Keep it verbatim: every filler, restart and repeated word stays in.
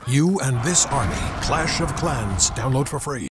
You and this army. Clash of Clans. Download for free.